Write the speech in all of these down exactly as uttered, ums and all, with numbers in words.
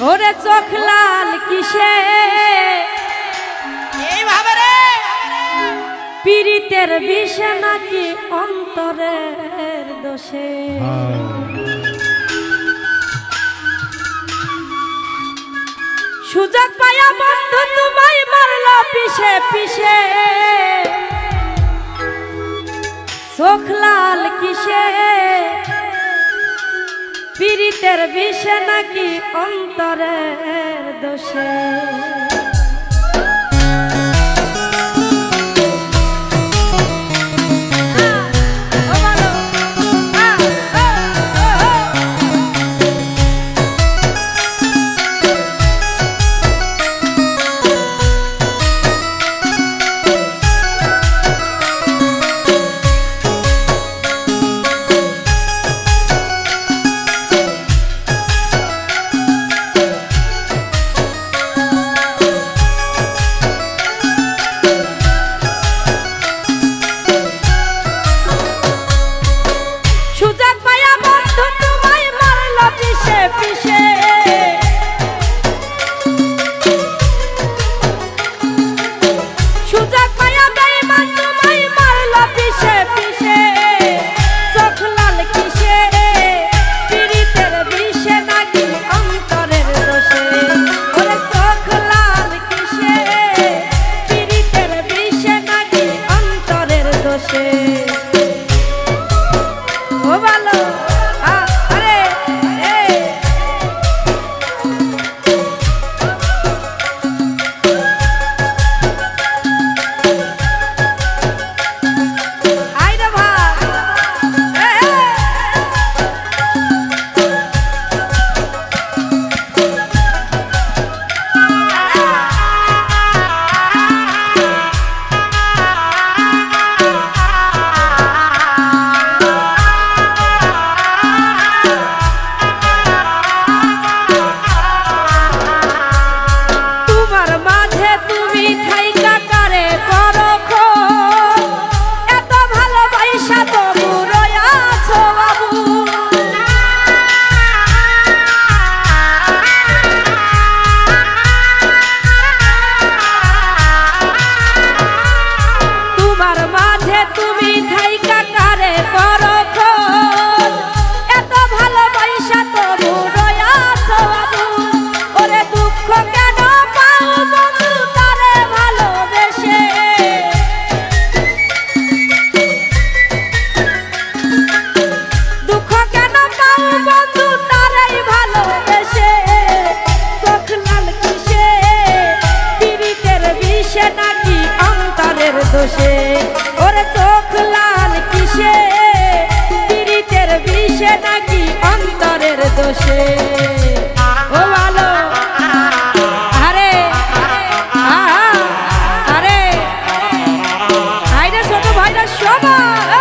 ওরে চোখ লাল কিসে এইভাবে রে পীড়িতের বিষে নাকি অন্তরের দোষে সুযোগ পায়া বন্ধু তোমায় মারলো পিছে পিছে চোখ লাল কিসে পীড়িতের বিষে নাকি অন্তরের দোষে দোষে ওরে চোখ লাল কিসে পীড়িতের বিষে নাকি অন্তরের দোষে ও ভালো আরে আরে ভাইরা ছোট ভাইরা সবাই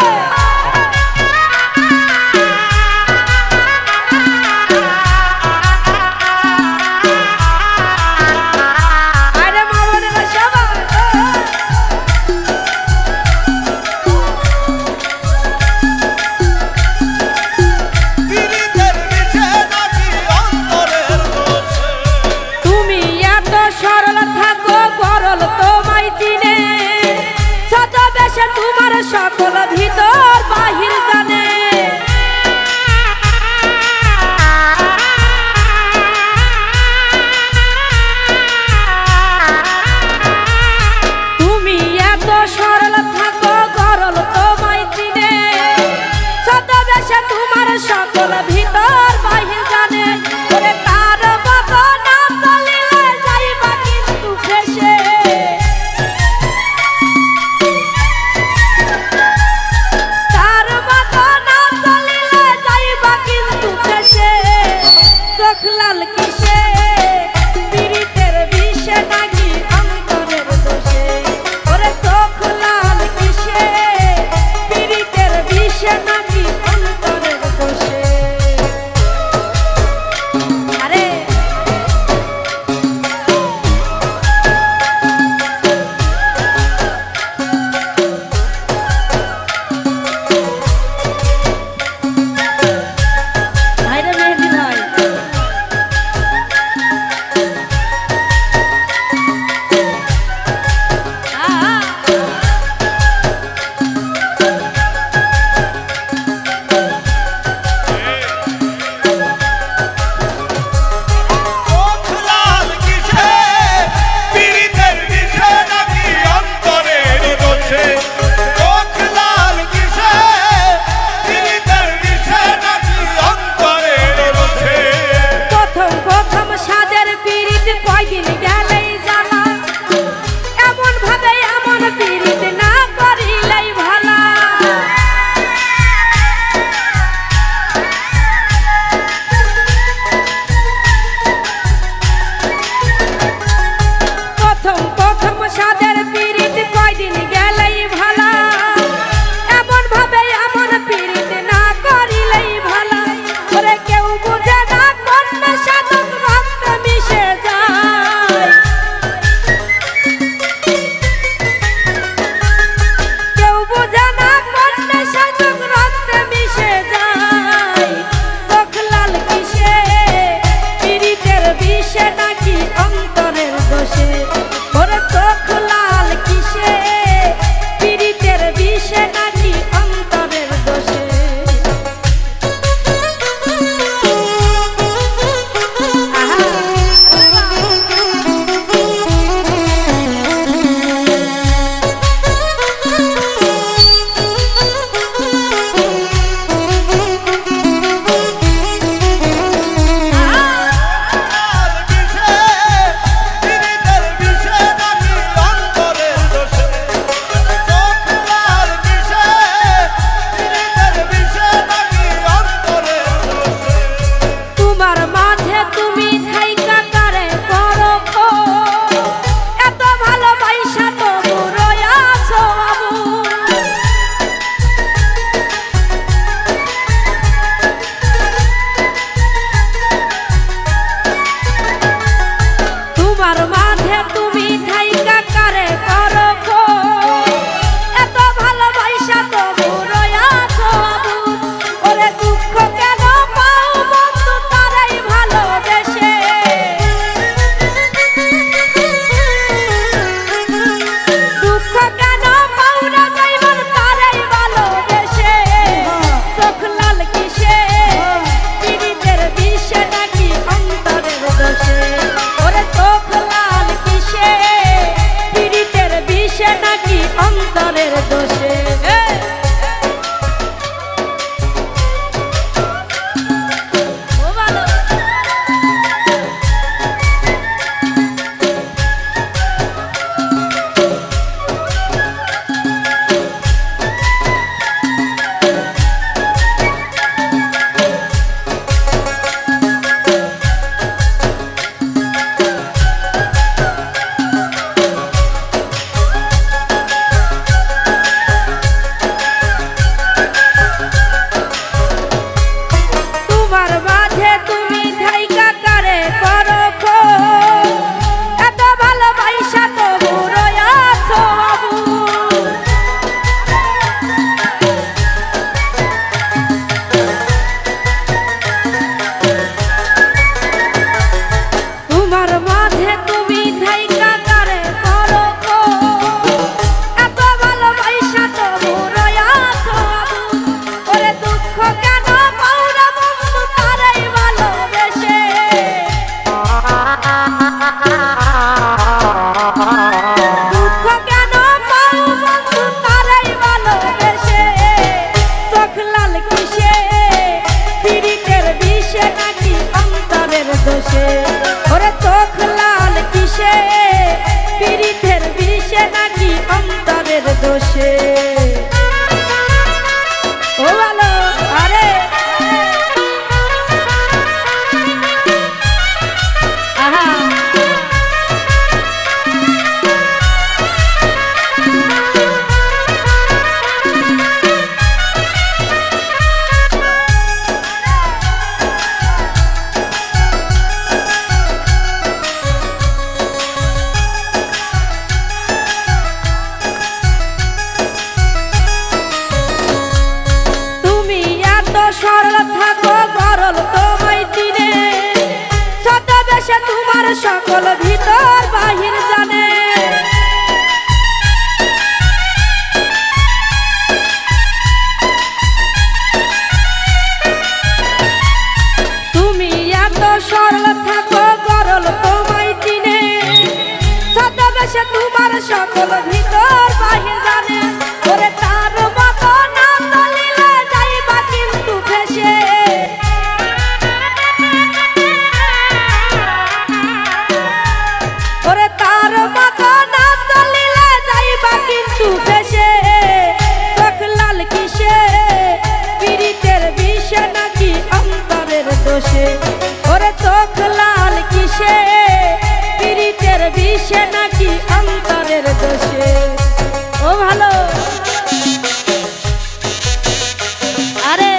তোমার সকল ভিতর বাহির জানে তুমি এত সরল থাকো গরল তোমায় চিনে ছদ্মবেশে তোমার সকল ভিতর বাহির জানে ওরে তার মতো না চলিলে যাইবা কিন্তু ফেসে দোষে। ও ভালো আরে আহা সরল থাকো গরল তোমায় চিনে ছদ্মবেশে তোমার সকল ভিতর বাহির জানে। তুমি এত সরল থাকো গরল তোমায় চিনে ছদ্মবেশে তোমার সকল ভিতর বাহির জানে। ওরে তার মতো না চলিলে যাইবা কিন্তু ফেসে। ওরে তার মতো না চলিলে যাইবা কিন্তু ফেসে। চোখ লাল কিসে পীড়িতের বিষে নাকি অন্তরের দোষে। ওরে চোখ লাল কিসে পীড়িতের বিষে নাকি অন্তরের দোষে। ও ভালো আরে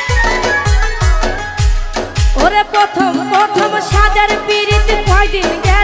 প্রথম প্রথম সাদের পীড়িত কয়দিন